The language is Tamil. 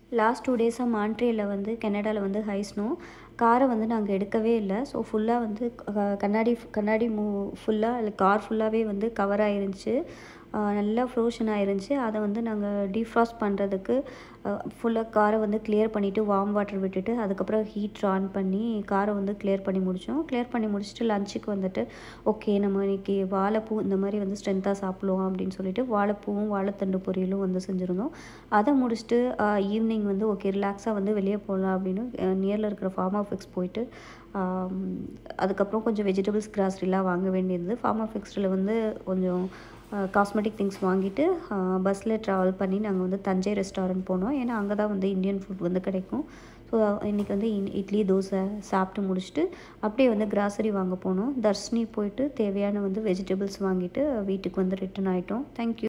லாஸ்ட் 2 டேஸாக மான்ட்ரியலில் வந்து கனடாவில் வந்து ஹை ஸ்னோ. காரை வந்து நாங்கள் எடுக்கவே இல்லை. ஸோ ஃபுல்லாக வந்து கண்ணாடி கண்ணாடி ஃபுல்லாக இல்லை கார் ஃபுல்லாகவே வந்து கவர் ஆயிருந்துச்சு. நல்லா ஃப்ரோஷன் ஆயிருந்துச்சு. அதை வந்து நாங்கள் டீஃப்ராஸ்ட் பண்ணுறதுக்கு ஃபுல்லாக காரை வந்து கிளியர் பண்ணிவிட்டு வார்ம் வாட்டர் விட்டுட்டு அதுக்கப்புறம் ஹீட்ரு ஆன் பண்ணி காரை வந்து கிளியர் பண்ணி முடித்தோம். கிளியர் பண்ணி முடிச்சுட்டு லஞ்சுக்கு வந்துட்டு ஓகே நம்ம இன்றைக்கி வாழைப்பூ இந்த மாதிரி வந்து ஸ்ட்ரென்த்தாக சாப்பிடுவோம் அப்படின்னு சொல்லிட்டு வாழைப்பூவும் வாழைத்தண்டு பொரியலும் வந்து செஞ்சுருந்தோம். அதை முடிச்சுட்டு ஈவினிங் வந்து ஓகே ரிலாக்ஸாக வந்து வெளியே போகலாம் அப்படின்னு நியரில் இருக்கிற ஃபார்ம் ஆஃப் எக்ஸ் போயிட்டு அதுக்கப்புறம் கொஞ்சம் வெஜிடபிள்ஸ் கிராசரிலாம் வாங்க வேண்டியிருந்தது. ஃபார்ம் ஆஃப் எக்ஸில் வந்து கொஞ்சம் காஸ்மெட்டிக் திங்ஸ் வாங்கிட்டு பஸ்ஸில் ட்ராவல் பண்ணி நாங்கள் வந்து தஞ்சை ரெஸ்டாரண்ட் போனோம். ஏன்னா அங்கே தான் வந்து இந்தியன் ஃபுட் வந்து கிடைக்கும். ஸோ இன்றைக்கி வந்து இட்லி தோசை சாப்பிட்டு முடிச்சுட்டு அப்படியே வந்து கிராசரி வாங்க போனோம். தர்ஷினி போயிட்டு தேவையான வந்து வெஜிடபிள்ஸ் வாங்கிட்டு வீட்டுக்கு வந்து ரிட்டர்ன் ஆகிட்டோம். தேங்க்யூ.